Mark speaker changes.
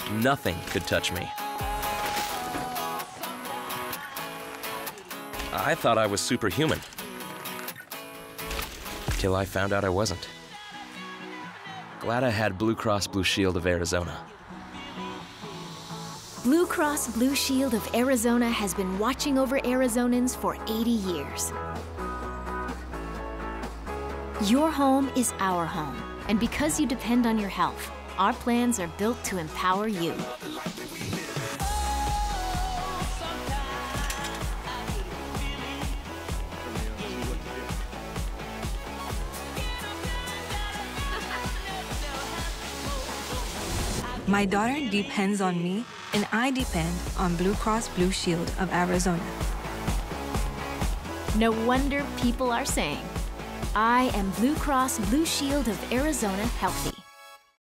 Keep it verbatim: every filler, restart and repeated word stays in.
Speaker 1: Nothing could touch me. I thought I was superhuman. Till I found out I wasn't. Glad I had Blue Cross Blue Shield of Arizona.
Speaker 2: Blue Cross Blue Shield of Arizona has been watching over Arizonans for eighty years. Your home is our home, and because you depend on your health, our plans are built to empower you.
Speaker 3: My daughter depends on me, and I depend on Blue Cross Blue Shield of Arizona.
Speaker 2: No wonder people are saying, I am Blue Cross Blue Shield of Arizona Healthy.